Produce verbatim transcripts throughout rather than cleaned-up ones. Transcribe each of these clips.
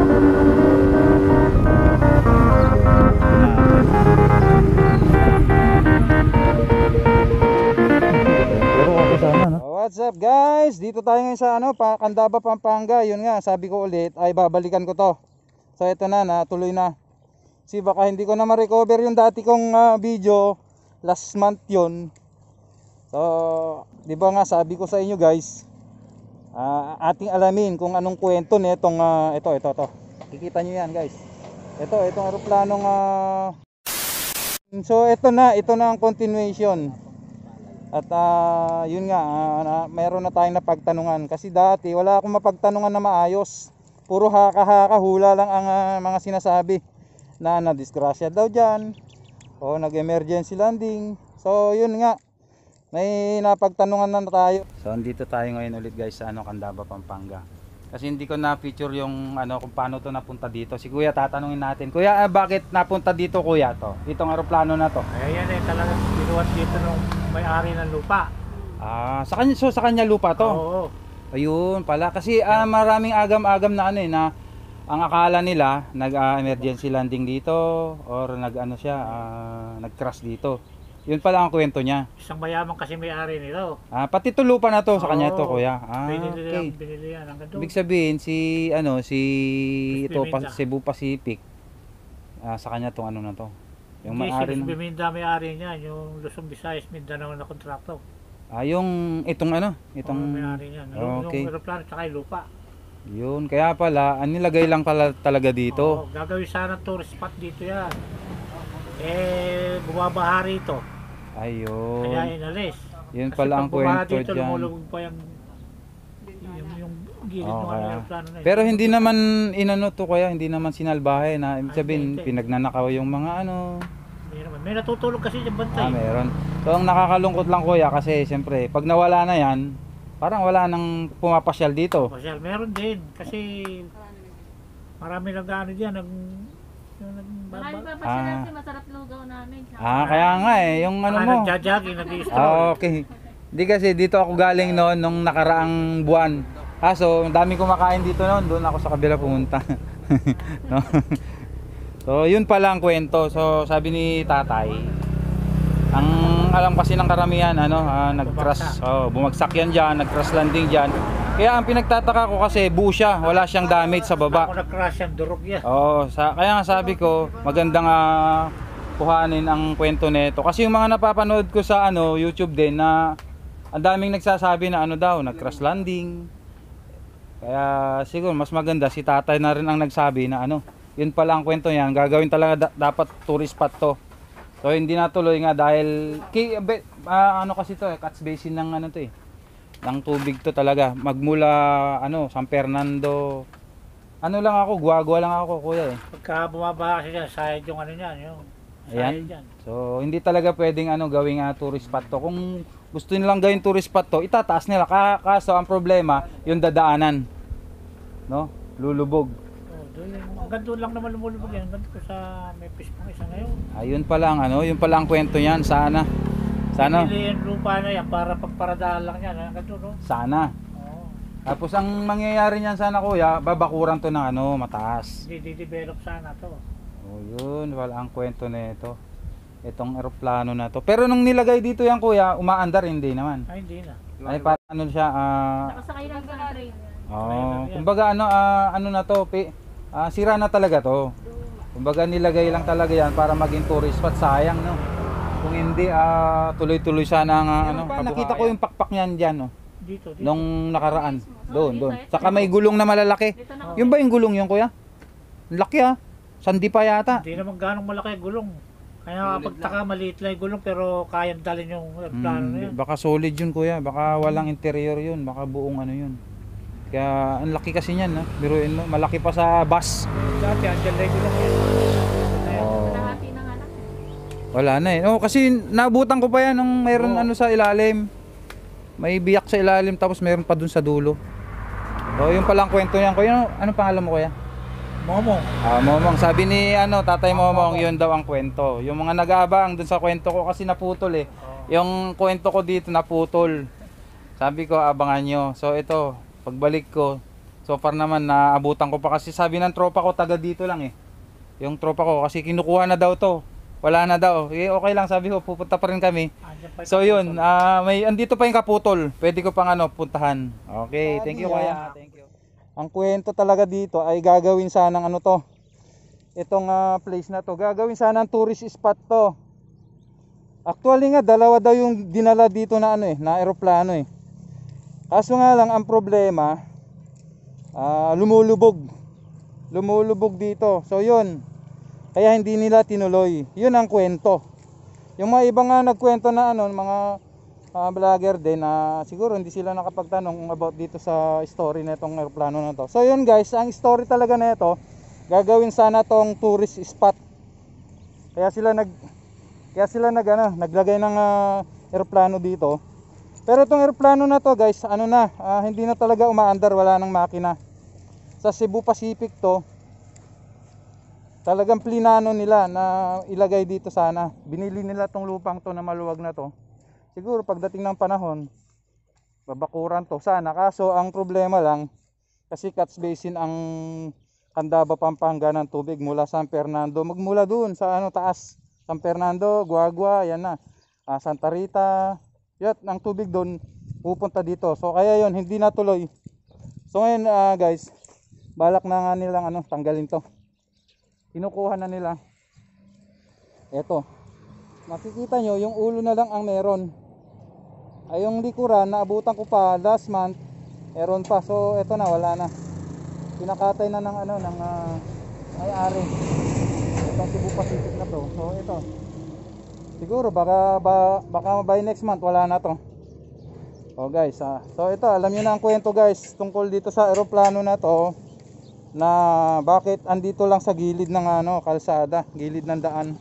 What's up guys? Dito tayo ngayon sa ano, Candaba, Pampanga. Yun nga, sabi ko ulit ay babalikan ko to. So ito na, natuloy na. Si baka hindi ko na ma-recover yung dati kong uh, video. Last month yun. So, di ba nga sabi ko sa inyo guys, uh, ating alamin kung anong kwento nitong uh, ito, ito, ito. Kikita nyo yan guys. Ito, itong aeroplanong uh... So ito na, ito na ang continuation. At uh, yun nga, uh, na, mayroon na tayong napagtanungan. Kasi dati wala akong mapagtanungan na maayos. Puro haka-haka, hula lang ang uh, mga sinasabi. Na na-disgrasya daw dyan, o nag-emergency landing. So yun nga, may napagtanungan na tayo. So andito tayo ngayon ulit guys sa ano, Candaba, Pampanga. Kasi hindi ko na-feature yung ano, kung paano to napunta dito. Si Kuya tatanungin natin. Kuya, ah, bakit napunta dito Kuya to? Itong aeroplano na to. Ay, yan eh, talagang binuhat dito nung may-ari ng lupa. Ah, sa kanya, so sa kanya lupa to? Oo. Ayun pala. Kasi ah, maraming agam-agam na ano eh, na ang akala nila nag-emergency uh, landing dito or nag-ano siya, uh, nag-crash dito. Yun pala ang kwento niya. Isang mayaman kasi may-ari nito. Ah, pati to lupa na to sa Oo, kanya to Kuya. Ah, binili okay. Yan, binili yan. Ibig sabihin si ano si ito pa, Cebu Pacific. Ah, sa kanya tong ano na to. Yung may-ari ng Biminda may-ari niya, yung Luzon, Visayas, Mindanao na kontrakto. Ah, yung itong ano, itong Oo, may-ari niya. Yung, okay. Yung aeroplano tsaka yung lupa. Yun, kaya pala, ang nilagay lang pala talaga dito. Oo, gagawin sana tourist spot dito yan. Eh, bumabaha rito. Ayun. Kaya inalis. Yun kasi pala ang kwento dito, dyan. lumulubog pa yung yung, yung gilid oh, ng aeroplano na yun. Pero hindi naman inano to Kaya, hindi naman sinalbahe na, ibig sabihin, pinagnanakaw yung mga ano. Hindi naman. May natutulog kasi yung bantay. Ah, meron. So, ang nakakalungkot lang Kuya, kasi siyempre, pag nawala na yan, parang wala nang pumapasyal dito. Pasyal, meron din kasi marami nag-ano diyan, nag Marami pa pa Ah. sila kasi masarap lugaw namin. Ah, kaya nga eh, yung ano mo. Nagja-jogging, nag-i-stroll. Ah, okay. Hindi kasi dito ako galing noon nung nakaraang buwan. Kaso, ang dami kumakain dito noon, doon ako sa kabila pumunta. No? So, yun pala ang kwento. So, sabi ni Tatay, ang alam kasi ng karamihan ano, uh, nag-crash, oh, bumagsak yan diyan, nag-crash landing diyan. Kaya ang pinagtataka ko kasi buo siya, wala siyang damage sa baba. Ako nag-crash yan, durog yan. Oo, sa, kaya nga sabi ko, magandang uh, kuhanin ang kwento nito. Kasi yung mga napapanood ko sa ano, YouTube din na ang daming nagsasabi na ano daw, nag-crash landing. Kaya siguro mas maganda si Tatay na rin ang nagsabi na ano, yun pala ang kwento niyan, gagawin talaga da dapat tourist spot to. So hindi natuloy nga dahil kay, uh, ano kasi to eh, catch basin ng ano to eh. Ng tubig to talaga. Magmula ano, San Fernando. Ano lang ako, guwagwa lang ako Kuya eh. Pagka bumaba kasi dyan, side yung ano niyan, yung Ayan. dyan. So hindi talaga pwedeng ano gawing uh, tourist spot to. Kung gusto nilang gawing tourist spot to, itataas nila. Kaso ang problema, yung dadaanan. No? Lulubog. Oh, doon hanggang doon lang naman lumulubog yan. Hanggang ko sa may fish pang isa ngayon. Ayun pala ang ano, yun pala ang kwento niyan. Sana. Sana. Pili yung lupa na yan para pagparadaan lang yan. Hanggang doon, no? Sana. Oo. Tapos ang mangyayari niyan sana Kuya, babakuran to ng ano, mataas. Hindi, di-develop sana to. Oh, yun, wala ang kwento nito. Itong eroplano na to. Pero nung nilagay dito yan Kuya, umaandar hindi naman. Ay, hindi na. Ay parang ano siya, ah Nakasakay lang sa train. oh, kumbaga ano, ah, ano na to, pi, ah, sira na talaga to. Kumbaga nilagay lang talaga yan para maging tourist spot, sayang no. Kung hindi, ah, tuloy-tuloy sana ang ah, ano. Nakita ko yung pakpak niyan diyan, no. Dito, dito. Nung nakaraan. Doon, doon. Saka may gulong na malalaki. Yung ba yung gulong yun Kuya? Laki ah. Sandi pa yata. Hindi naman ganong malaki gulong. Kaya kapag taka maliit lang yung gulong pero kayang dalhin yung plano na yan. Hmm, baka solid yun Kuya, baka walang interior yun, baka buong ano yun. Kaya ang laki kasi niyan, no? Biruin mo, malaki pa sa bus. Dati, andyan lang yung gulong yan. Oh. Kalahati ng anak. Wala na eh. Oh, kasi nabutan ko pa yan nung mayroon Oo. ano sa ilalim. May biyak sa ilalim tapos mayroon pa dun sa dulo. Oh, yung palang kwento niyan. Kuya, ano, anong pangalan mo Kuya? Momong. Ah, Momong, sabi ni ano, Tatay Momong, yun daw ang kwento. Yung mga nag-aabang dun sa kwento ko kasi naputol eh. Yung kwento ko dito naputol. Sabi ko abangan nyo. So ito, pagbalik ko, So far naman naabutan ko pa kasi sabi ng tropa ko taga dito lang eh. Yung tropa ko kasi kinukuha na daw to. Wala na daw. Eh okay lang sabi ko pupunta pa rin kami. Andiyan pa yung So yun, kaputol. ah, may andito pa yung kaputol. Pwede ko pang ano puntahan. Okay, thank you Sabi kuya. niya, Thank you. Ang kwento talaga dito ay gagawin sanang ano to. Itong ah, place na to, gagawin sanang tourist spot to. Actually nga dalawa daw yung dinala dito na ano eh, na eroplano eh. Kaso nga lang ang problema, ah, lumulubog. Lumulubog dito. So yun. Kaya hindi nila tinuloy. Yun ang kwento. Yung mga iba nga nagkwento na ano, mga uh, vlogger din na siguro hindi sila nakapagtanong about dito sa story na itong aeroplano na to. So yun guys, ang story talaga na ito, gagawin sana tong tourist spot. Kaya sila nag kaya sila nag ano, naglagay ng uh, eroplano dito. Pero itong eroplano na to guys, ano na, uh, hindi na talaga umaandar, wala nang makina. Sa Cebu Pacific to, talagang plinano nila na ilagay dito sana. Binili nila tong lupang to na maluwag na to. Siguro pagdating ng panahon, babakuran to sana. Kaso ang problema lang, kasi Catch Basin ang Candaba, Pampanga ng tubig mula San Fernando. Magmula doon sa ano taas, San Fernando, Guagua, yan na. Ah, Santa Rita, yun, ang tubig doon pupunta dito. So kaya yon hindi natuloy. So ngayon uh, guys, balak na nga nilang ano, tanggalin to. Kinukuha na nila. Eto. Makikita nyo, yung ulo na lang ang meron. Ay yung likuran, naabutan ko pa last month, meron pa. So eto na, wala na. Pinakatay na ng ano, ng uh, may-ari. Itong Cebu Pacific na to. So ito. Siguro baka ba, baka by next month wala na to. So guys, ah. So ito, alam niyo na ang kwento guys tungkol dito sa eroplano na to. Na bakit andito lang sa gilid ng ano, kalsada, gilid ng daan.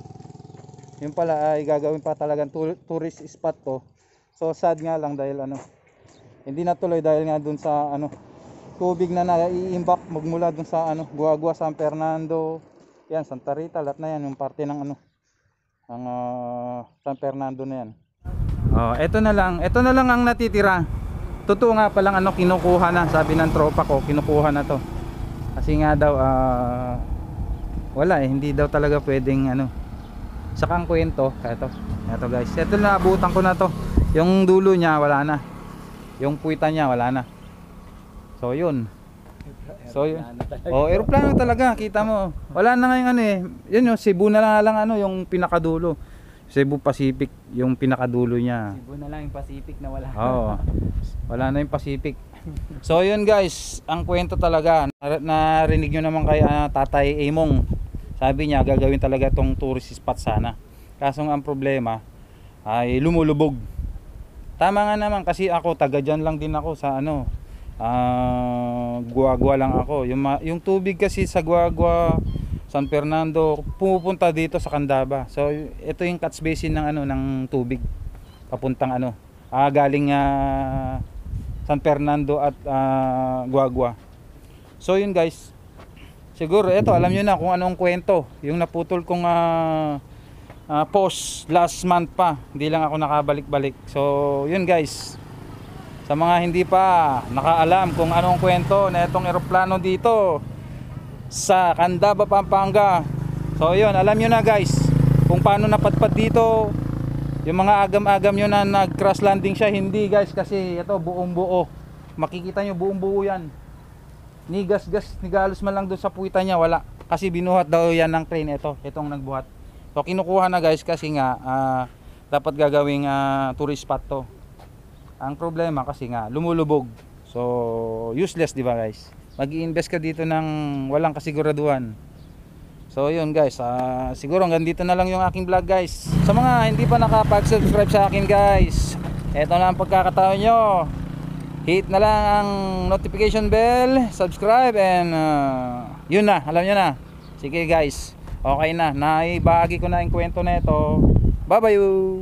Yun pala ay gagawin pa talagang tourist spot to. So sad nga lang dahil ano, hindi natuloy dahil nga dun sa ano, tubig na naiimbak magmula dun sa ano, Guagua, San Fernando, yan, Santa Rita, lahat na yan, yung parte ng ano, ng uh, San Fernando na yan. Oh, eto na lang, eto na lang ang natitira. Totoo nga palang ano, kinukuha na, sabi ng tropa ko, kinukuha na to. Kasi nga daw uh, wala eh, hindi daw talaga pwedeng ano. Saka ang kwento, eto, eto guys, eto na abutan ko na to. Yung dulo niya wala na. Yung puwitan niya wala na. So yun. So yun. Oh, eroplano talaga, kita mo. Wala na ngayong ano eh. Yun yung Cebu na lang, lang ano, yung pinakadulo. Cebu Pacific, yung pinakadulo niya. Cebu na lang yung Pacific na wala. Oo. Wala na yung Pacific. So yun guys, ang kwento talaga, narinig nyo naman kay uh, Tatay Among. Sabi niya gagawin talaga tong tourist spot sana. Kaso ang problema ay lumulubog. Tama nga naman kasi ako taga dyan lang din ako sa ano, uh, Guagua lang ako. Yung, yung tubig kasi sa Guagua, San Fernando pupunta dito sa Candaba. So ito yung catch basin ng ano ng tubig papuntang ano, ah, galing uh, San Fernando at uh, Guagua. So yun guys, siguro ito alam nyo na kung anong kwento. Yung naputol kong uh, uh, post last month pa, hindi lang ako nakabalik-balik. So yun guys, sa mga hindi pa nakaalam kung anong kwento na itong eroplano dito sa Candaba, Pampanga. So yun, alam nyo na guys kung paano napadpad dito. Yung mga agam-agam nyo na nag crash landing siya, hindi guys, kasi ito buong buo. Makikita nyo buong buo yan. Ni gas-gas, ni galos man lang doon sa puwitan niya, wala. Kasi binuhat daw yan ng crane, ito, itong nagbuhat. So kinukuha na guys kasi nga uh, dapat gagawing uh, tourist spot to. Ang problema kasi nga lumulubog. So useless, di ba guys? Mag-i-invest ka dito ng walang kasiguraduhan. So yun guys, uh, siguro hanggang dito na lang yung aking vlog guys. Sa mga hindi pa nakapag-subscribe sa akin guys, eto na ang pagkakataon nyo. Hit na lang ang notification bell, subscribe, and uh, yun na, alam nyo na. Sige guys, okay na, naibahagi ko na yung kwento na ito. Bye bye.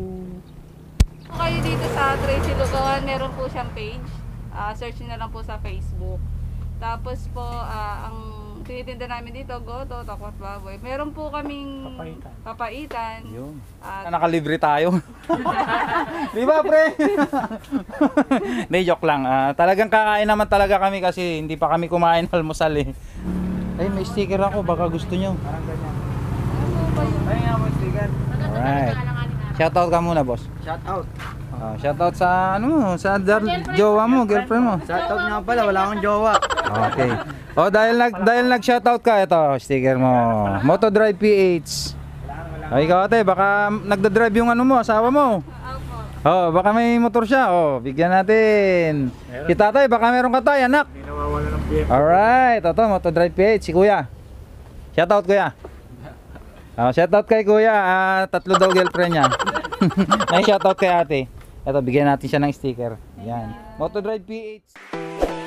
Kung kayo dito sa Tracy Lugawan, meron po siyang page. Uh, search nyo na lang po sa Facebook. Tapos po, uh, ang tinitinda namin dito, goto, takwat baboy. Meron po kaming Papaitan. papaitan. Yun. At Nakalibre tayo. Di ba, pre? Hindi, joke lang. Ah, talagang kakain naman talaga kami kasi hindi pa kami kumain almusal eh. Ay, may sticker ako. Baka gusto nyo. Parang ganyan. ano ba yun? Ay nga mo, sticker. Alright. Shoutout ka muna, boss. Shout out. Ah, shoutout sa ano mo, sa dar- jowa mo, girlfriend mo. Shout out nga pala, wala akong jowa. Okay. Oh, dahil nag dahil nag-shoutout ka, ito, sticker mo. Motodrive P H. Ay, ikaw ate, baka nagda-drive yung ano mo, asawa mo. Opo. Oh, baka may motor siya. Oh, bigyan natin. Si tatay, baka meron ka tayo, anak. Hindi nawawala ng P M. Alright, ito, Motodrive P H, si kuya. Shoutout kuya. Oh, shoutout kay kuya, ah, tatlo daw girlfriend niya. May shoutout kay ate. Ito, bigyan natin siya ng sticker. Yan. Motodrive P H.